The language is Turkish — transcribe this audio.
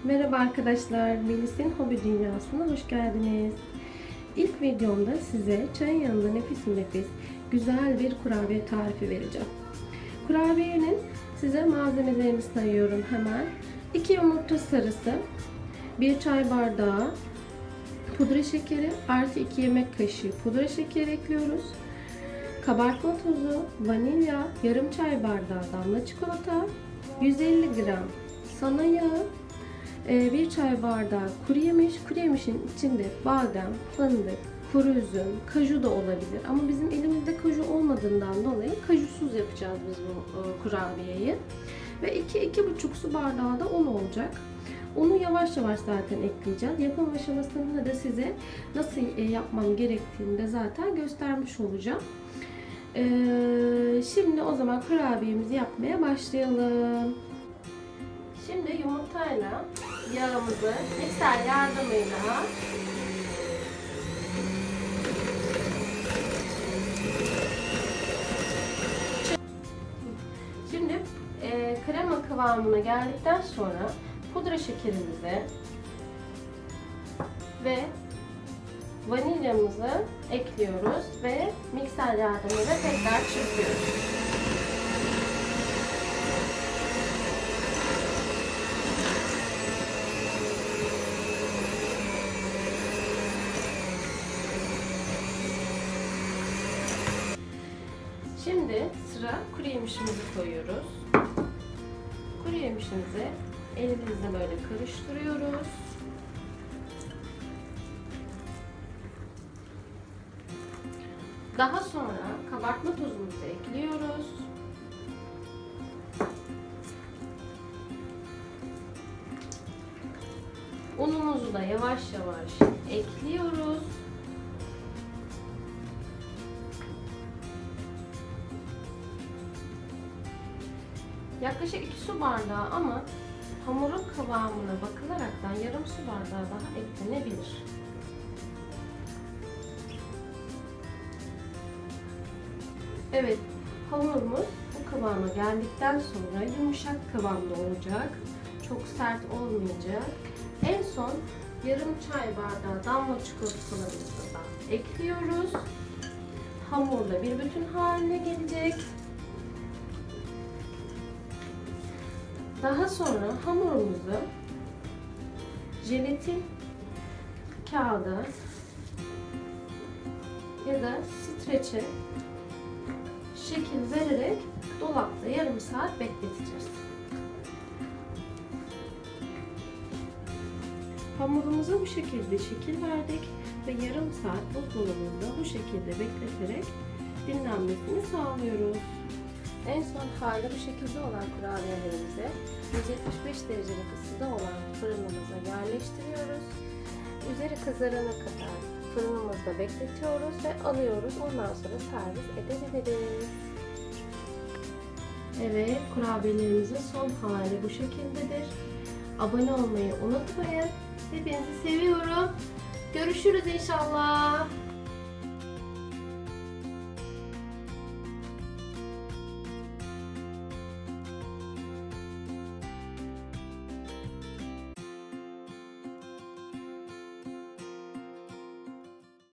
Merhaba arkadaşlar, Melis'in Hobi Dünyası'na hoş geldiniz. İlk videomda size çayın yanında nefis güzel bir kurabiye tarifi vereceğim. Kurabiyenin size malzemelerini sayıyorum hemen. 2 yumurta sarısı, 1 çay bardağı pudra şekeri artı 2 yemek kaşığı pudra şekeri ekliyoruz. Kabartma tozu, vanilya, yarım çay bardağı damla çikolata, 150 gram sana yağı, 1 çay bardağı kuru yemişin içinde badem, fındık, kuru üzüm, kaju da olabilir. Ama bizim elimizde kaju olmadığından dolayı kajusuz yapacağız biz bu kurabiyeyi. Ve 2-2,5 su bardağı da un olacak. Unu yavaş yavaş zaten ekleyeceğiz. Yapım aşamasında da size nasıl yapmam gerektiğini de zaten göstermiş olacağım. Şimdi o zaman kurabiyemizi yapmaya başlayalım. Şimdi yumurtayla yağımızı mikser yardımıyla krema kıvamına geldikten sonra pudra şekerimizi ve vanilyamızı ekliyoruz ve mikser yardımıyla tekrar çırpıyoruz. Şimdi sıra kuru yemişimizi koyuyoruz. Kuru yemişimizi elimizle böyle karıştırıyoruz. Daha sonra kabartma tozumuzu ekliyoruz. Unumuzu da yavaş yavaş ekliyoruz. Yaklaşık 2 su bardağı ama hamurun kıvamına bakılaraktan yarım su bardağı daha eklenebilir. Evet, hamurumuz bu kıvama geldikten sonra yumuşak kıvamda olacak. Çok sert olmayacak. En son yarım çay bardağı damla çikolatalarımızı da ekliyoruz. Hamurla bir bütün haline gelecek. Daha sonra hamurumuzu jelatin kağıdı ya da streçe şekil vererek dolapta yarım saat bekleteceğiz. Hamurumuza bu şekilde şekil verdik ve yarım saat buzdolabında bu şekilde bekleterek dinlenmesini sağlıyoruz. En son hali bu şekilde olan kurabiyelerimizi 175 derecelik ısıda olan fırınımıza yerleştiriyoruz. Üzeri kızarana kadar fırınımızda bekletiyoruz ve alıyoruz. Ondan sonra servis edebiliriz. Evet, kurabiyelerimizin son hali bu şekildedir. Abone olmayı unutmayın. Hepinizi seviyorum. Görüşürüz inşallah.